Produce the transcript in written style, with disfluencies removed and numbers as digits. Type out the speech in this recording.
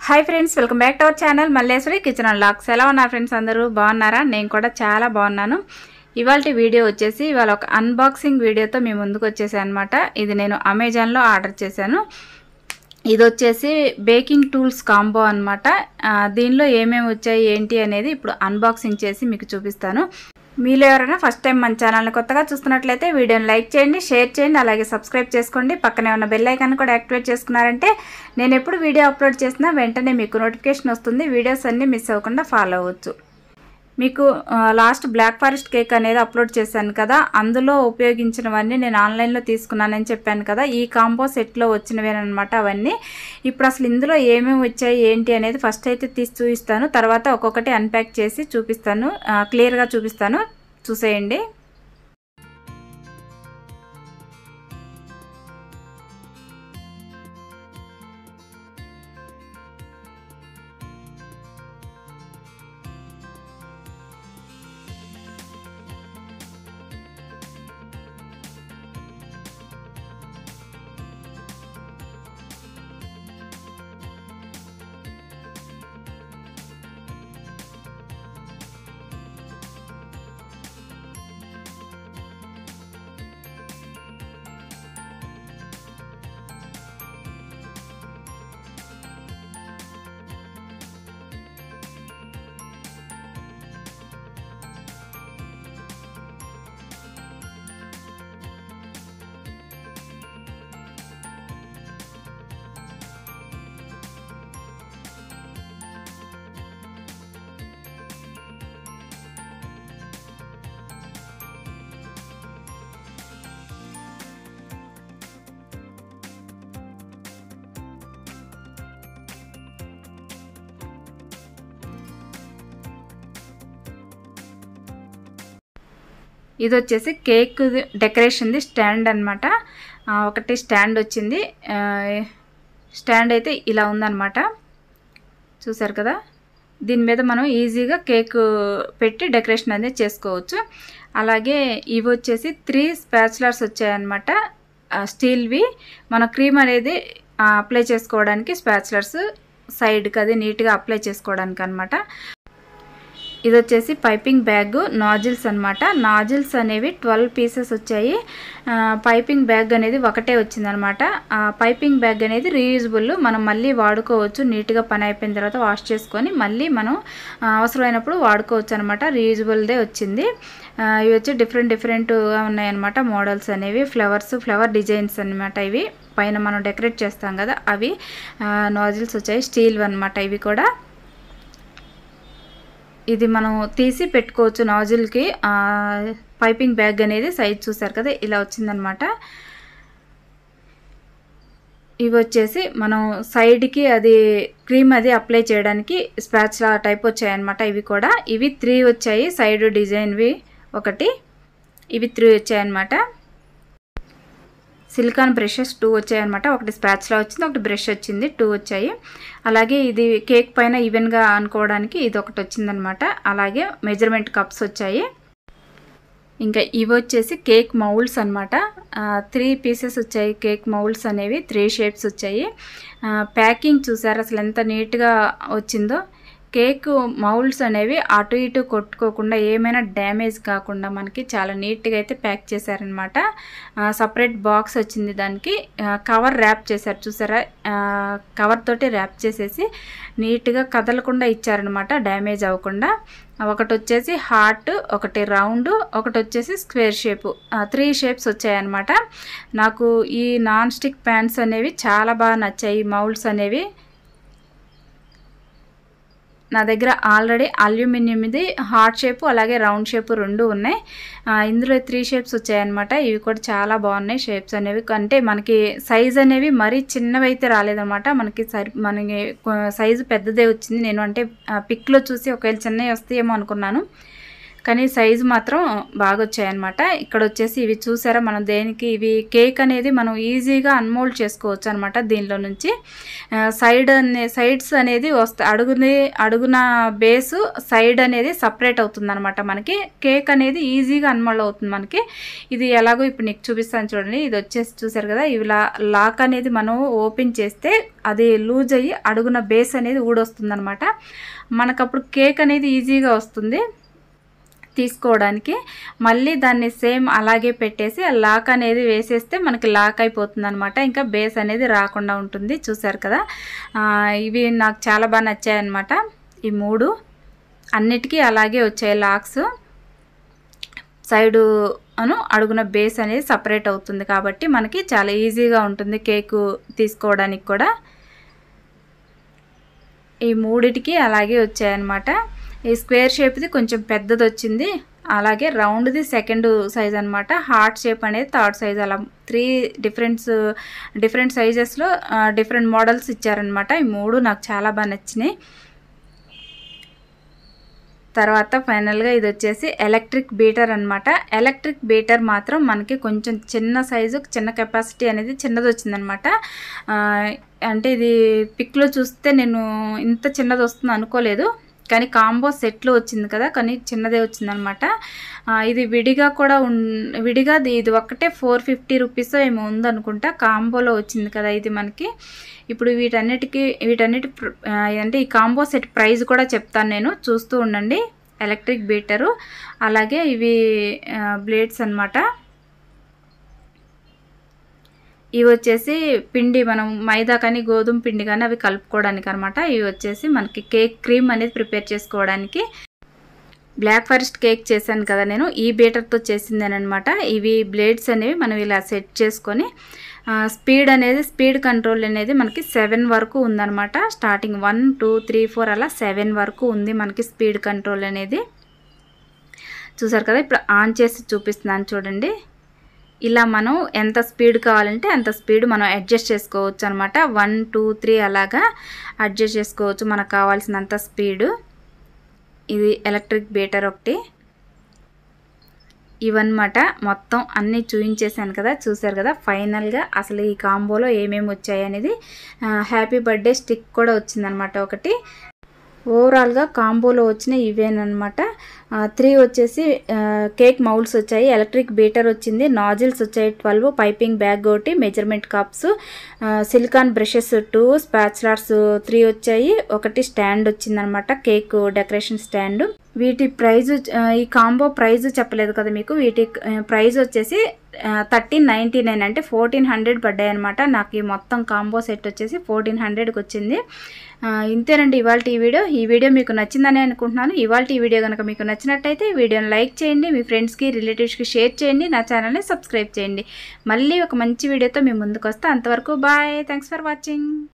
High friends welcome back to our channel Malleswari kitchen and vlogs ఎలా ఉన్నారు friends అందరూ బాగున్నారా నేను కూడా చాలా బాగున్నాను ఇవాల్టి వీడియో వచ్చేసి ఇవాళ ఒక అన్బాక్సింగ్ వీడియోతో మీ ముందుకు వచ్చేసాను అన్నమాట ఇది నేను అమెజాన్ లో ఆర్డర్ చేశాను ఇది వచ్చేసి బేకింగ్ టూల్స్ కాంబో అన్నమాట దీనిలో ఏమేమి వచ్చాయి ఏంటి అనేది ఇప్పుడు అన్బాక్సింగ్ చేసి మీకు చూపిస్తాను మీలో ఎవరైనా ఫస్ట్ టైం మన ఛానల్ ని కొత్తగా చూస్తున్నట్లయితే వీడియోని లైక్ చేయండి షేర్ చేయండి అలాగే సబ్స్క్రైబ్ చేసుకోండి పక్కనే ఉన్న బెల్ ఐకాన్ కూడా యాక్టివేట్ చేసుకున్నారంటే నేను ఎప్పుడు వీడియో అప్లోడ్ చేసినా వెంటనే మీకు నోటిఫికేషన్ వస్తుంది వీడియోస్ అన్ని మిస్ అవ్వకుండా ఫాలో అవ్వచ్చు మీకు లాస్ట్ బ్లాక్ ఫారెస్ట్ కేక్ అనేది అప్లోడ్ చేశాను కదా అందులో ఉపయోగించినవన్నీ నేను ఆన్లైన్ లో తీసుకున్నానని చెప్పాను కదా ఈ కాంబో సెట్ లో వచ్చినవేనన్నమాట అవన్నీ ఇప్పుడు అసలు ఇందులో ఏమేమి వచ్చాయి ఏంటి అనేది ఫస్ట్ అయితే తీసి చూపిస్తాను తర్వాత ఒక్కొక్కటి అన్‌ప్యాక్ చేసి చూపిస్తాను క్లియర్ గా చూపిస్తాను చూసేయండి ఇది వచ్చేసి కేక్ డెకరేషన్ ది స్టాండ్ అన్నమాట ఒకటి స్టాండ్ వచ్చింది స్టాండ్ అయితే ఇలా ఉందన్నమాట చూశారు కదా దీని మీద మనం ఈజీగా కేక్ పెట్టి డెకరేషన్ అనేది చేసుకోవచ్చు అలాగే ఇవి వచ్చేసి 3 స్పాచులర్స్ వచ్చాయి అన్నమాట స్టీల్ వి మన క్రీమ్ అనేది అప్లై చేసుకోవడానికి స్పాచులర్స్ సైడ్ కి అది నీట్ గా అప్లై చేసుకోవడానికి అన్నమాట ఇది వచ్చేసి పైపింగ్ బ్యాగ్ నాజిల్స్ అన్నమాట నాజిల్స్ అనేవి 12 పీసెస్ వచ్చాయి పైపింగ్ బ్యాగ్ అనేది ఒకటే వచ్చింది అన్నమాట పైపింగ్ బ్యాగ్ అనేది రీయూజబుల్ మనం మళ్ళీ వాడుకోవచ్చు నీట్ గా పని అయిపోయిన తర్వాత వాష్ చేసుకొని మళ్ళీ మనం అవసరమైనప్పుడు వాడుకోవచ్చు అన్నమాట రీయూజబుల్ దే వచ్చింది ఇవి వచ్చి డిఫరెంట్ గా ఉన్నాయి అన్నమాట మోడల్స్ అనేవి ఫ్లవర్ డిజైన్స్ అన్నమాట ఇవి పైన మనం డెకరేట్ చేస్తాం కదా అవి నాజిల్స్ వచ్చాయి స్టీల్ అన్నమాట ఇవి కూడా ఇది మనం తీసి పెట్టుకోవచ్చు నాజిల్ కి పైపింగ్ బ్యాగ్ అనేది సైజ్ చూశారు కదా ఇలా వచ్చిందన్నమాట ఇవి వచ్చేసి మనం సైడ్ కి అది క్రీమ్ అది అప్లై చేయడానికి స్పాచులా టైప్ వచ్చాయి అన్నమాట ఇవి కూడా ఇవి 3 వచ్చాయి సైడ్ డిజైన్ వి ఒకటి ఇవి 3 వచ్చాయి అన్నమాట సిలికాన్ బ్రషెస్ 2 వచ్చాయి అన్నమాట ఒకటి స్పాచులా వచ్చింది ఒకటి బ్రష్ వచ్చింది 2 వచ్చాయి అలాగే ఇది కేక్ పైన ఈవెన్ గా అనుకోవడానికి ఇది ఒకటి వచ్చిందన్నమాట అలాగే మెజర్మెంట్ కప్స్ వచ్చాయి ఇంకా ఇవి వచ్చేసి కేక్ మౌల్డ్స్ అన్నమాట 3 పీసెస్ వచ్చాయి కేక్ మౌల్డ్స్ అనేవి 3 షేప్స్ వచ్చాయి ప్యాకింగ్ చూసారా అసలు ఎంత నీట్ గా వచ్చిందో కేక్ మౌల్డ్స్ అనేవి అటు ఇటు కొట్టుకోకుండా ఏమైనా డ్యామేజ్ కాకుండా మనకి చాలా నీట్ గా అయితే ప్యాక్ చేశారన్నమాట సెపరేట్ బాక్స్ వచ్చింది దానికి కవర్ ర్యాప్ చేశారు చూసారా కవర్ తోటి ర్యాప్ చేసేసి నీట్ గా కదలకుండా ఇచ్చారన్నమాట డ్యామేజ్ అవ్వకుండా ఒకటి వచ్చేసి హార్ట్ ఒకటి రౌండ్ ఒకటి వచ్చేసి స్క్వేర్ షేప్ 3 షేప్స్ వచ్చాయి అన్నమాట నాకు ఈ నాన్ స్టిక్ ప్యాన్స్ అనేవి చాలా బాగా నచ్చాయి మౌల్డ్స్ అనేవి నా దగ్గర ఆల్రెడీ అల్యూమినియం ఇది హార్ట్ షేప్ అలాగే రౌండ్ షేప్ రెండు ఉన్నాయి ఇందులో 3 షేప్స్ వచ్చాయి అన్నమాట ఇవి కూడా చాలా బాగున్నాయి షేప్స్ అనేవి అంటే మనకి సైజ్ అనేవి మరీ చిన్నవి అయితే రాలేదన్నమాట మనకి సైజు పెద్దదే వచ్చింది నేను అంటే పిక్ లో చూసి ఒకవేళ చిన్నవి వస్తాయేమో అనుకున్నాను కానీ సైజు మాత్రం బాగా వచ్చాయన్నమాట. ఇక్కడ వచ్చేసి ఇవి చూసారా, మనం దేనికి ఇవి కేక్ అనేది మనం ఈజీగా అన్మోల్డ్ చేసుకోవచ్చు అనమాట. దీనిలో నుంచి సైడ్స్ అనేది అడుగున బేసు సైడ్ అనేది సపరేట్ అవుతుంది అనమాట. మనకి కేక్ అనేది ఈజీగా అన్మోల్డ్ అవుతుంది మనకి. ఇది ఎలాగో ఇప్పుడు నీకు చూపిస్తాను చూడండి. ఇది వచ్చేసి చూసారు కదా, ఇవి లాక్ అనేది మనం ఓపెన్ చేస్తే అది లూజ్ అయ్యి అడుగున బేస్ అనేది ఊడొస్తుంది అనమాట. మనకప్పుడు కేక్ అనేది ఈజీగా వస్తుంది తీసుకోవడానికి. మళ్ళీ దాన్ని సేమ్ అలాగే పెట్టేసి ఆ లాక్ అనేది వేసేస్తే మనకి లాక్ అయిపోతుంది అనమాట. ఇంకా బేస్ అనేది రాకుండా ఉంటుంది. చూసారు కదా, ఇవి నాకు చాలా బాగా నచ్చాయి అనమాట. ఈ 3 అన్నిటికీ అలాగే వచ్చాయి లాక్స్. సైడు అడుగున బేస్ అనేది సపరేట్ అవుతుంది కాబట్టి మనకి చాలా ఈజీగా ఉంటుంది కేకు తీసుకోవడానికి కూడా. ఈ 3టికి అలాగే వచ్చాయన్నమాట. ఈ స్క్వేర్ షేప్ది కొంచెం పెద్దది వచ్చింది, అలాగే రౌండ్ది సెకండ్ సైజ్ అనమాట. హార్ట్ షేప్ అనేది థర్డ్ సైజ్. అలా 3 డిఫరెంట్ సైజెస్లో డిఫరెంట్ మోడల్స్ ఇచ్చారనమాట. ఈ 3 నాకు చాలా బాగా నచ్చినాయి. తర్వాత ఫైనల్గా ఇది వచ్చేసి ఎలక్ట్రిక్ బీటర్ అనమాట. ఎలక్ట్రిక్ బీటర్ మాత్రం మనకి కొంచెం చిన్న సైజు, చిన్న కెపాసిటీ అనేది చిన్నది వచ్చిందనమాట. అంటే ఇది పిక్లో చూస్తే నేను ఇంత చిన్నది వస్తుంది అనుకోలేదు, కానీ కాంబో సెట్లో వచ్చింది కదా, కానీ చిన్నదే వచ్చిందనమాట. ఇది విడిగా ఇది ఒక్కటే 450 రూపీస్ ఏమో ఉందనుకుంటా. కాంబోలో వచ్చింది కదా ఇది మనకి. ఇప్పుడు వీటన్నిటి అంటే ఈ కాంబో సెట్ ప్రైస్ కూడా చెప్తాను నేను, చూస్తూ ఉండండి. ఎలక్ట్రిక్ బీటరు, అలాగే ఇవి బ్లేడ్స్ అనమాట. ఇవి వచ్చేసి పిండి, మనం మైదా కానీ గోధుమ పిండి కానీ అవి కలుపుకోవడానికి అనమాట. ఇవి వచ్చేసి మనకి కేక్ క్రీమ్ అనేది ప్రిపేర్ చేసుకోవడానికి. బ్లాక్ ఫారెస్ట్ కేక్ చేశాను కదా నేను, ఈ బీటర్తో చేసిందేనమాట. ఇవి బ్లేడ్స్ అనేవి మనం ఇలా సెట్ చేసుకొని స్పీడ్ కంట్రోల్ అనేది మనకి 7 వరకు ఉందన్నమాట. స్టార్టింగ్ 1 2 3 4 అలా 7 వరకు ఉంది మనకి స్పీడ్ కంట్రోల్ అనేది. చూసారు కదా, ఇప్పుడు ఆన్ చేసి చూపిస్తున్నాను చూడండి. ఇలా మనం ఎంత స్పీడ్ కావాలంటే అంత స్పీడ్ మనం అడ్జస్ట్ చేసుకోవచ్చు అనమాట. 1 2 3 అలాగా అడ్జస్ట్ చేసుకోవచ్చు మనకు కావాల్సినంత స్పీడు. ఇది ఎలక్ట్రిక్ బీటర్ ఒకటి. ఇవన్నమాట మొత్తం అన్నీ చూపించేసాను కదా, చూసారు కదా. ఫైనల్గా అసలు ఈ కాంబోలో ఏమేమి వచ్చాయి అనేది, హ్యాపీ బర్త్డే స్టిక్ కూడా వచ్చిందనమాట ఒకటి. ఓవరాల్గా కాంబోలో వచ్చిన ఇవేనమాట. 3 వచ్చేసి కేక్ మౌల్డ్స్ వచ్చాయి, ఎలక్ట్రిక్ బీటర్ వచ్చింది, నాజిల్స్ వచ్చాయి 12, పైపింగ్ బ్యాగ్ ఒకటి, measurement cups, silicone brushes 2, spatulas 3 వచ్చాయి, ఒకటి స్టాండ్ వచ్చిందనమాట, కేక్ డెకరేషన్ స్టాండ్. వీటి ప్రైజ్, ఈ కాంబో ప్రైజ్ చెప్పలేదు కదా మీకు. వీటి ప్రైజ్ వచ్చేసి 1399 అంటే 1400 పడ్డాయి అనమాట. నాకు ఈ మొత్తం కాంబో సెట్ వచ్చేసి 1400కి వచ్చింది. ఇంతేనండి ఇవాళ ఈ వీడియో మీకు నచ్చిందని అనుకుంటున్నాను. ఇవాళ ఈ వీడియో కనుక మీకు నచ్చినట్టయితే ఈ వీడియోని లైక్ చేయండి, మీ ఫ్రెండ్స్కి రిలేటివ్స్కి షేర్ చేయండి, నా ఛానల్ని సబ్స్క్రైబ్ చేయండి. మళ్ళీ ఒక మంచి వీడియోతో మీ ముందుకు వస్తా. అంతవరకు బాయ్, థ్యాంక్స్ ఫర్ వాచింగ్.